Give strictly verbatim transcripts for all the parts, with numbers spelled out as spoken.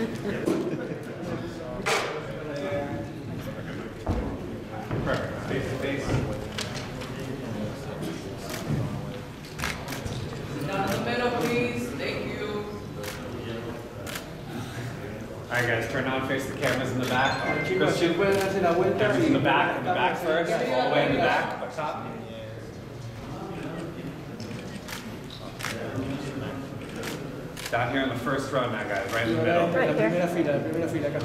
Perfect. Face to face. Down the middle, please. Thank you. All right, guys, turn on, face the cameras in the back. Chicos, si pueden hacer la vuelta. Cameras in the back, in the back first, all the way in the back, up top. Down here in the first row now, guys, right in the middle. La primera fila, la primera fila acá.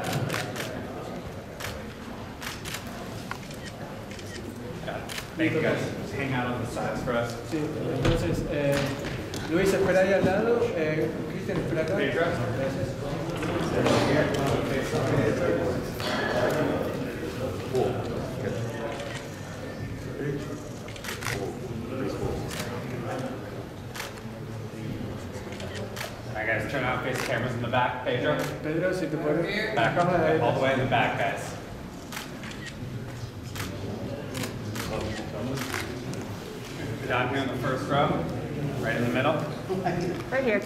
Thank you, guys. Just hang out on the sides for us. Sí, entonces, eh, Luis, espera ahí al lado. Eh, Cristian, espera acá. Pedro. Gracias. Alright, guys, turn out, face cameras in the back. Pedro. Pedro, si te puedes. Back, all the way in the back, guys. Down here in the first row, right in the middle. Right here.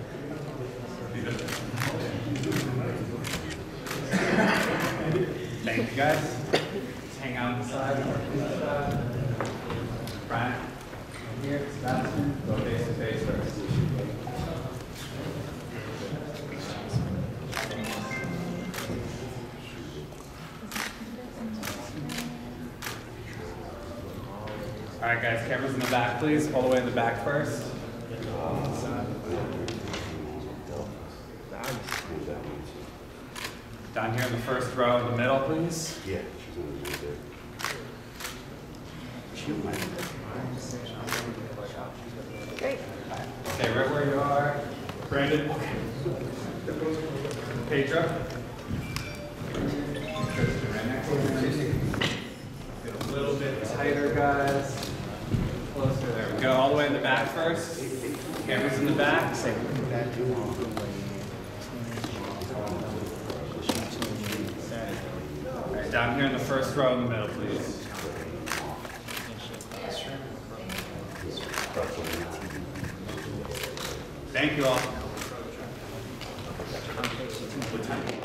Thank you, guys. Just hang out on the side. Brian, here, Sebastian, go face to face first. All right, guys, cameras in the back, please. All the way in the back first. Down here in the first row in the middle, please. Yeah, she's going to be there. Great. Stay right where you are. Brandon. Pedro. Tristan, right next to you. Get a little bit tighter, guys. Closer. There we go. All the way in the back first. Cameras in the back. Same. All right, down here in the first row in the middle, please. Thank you all.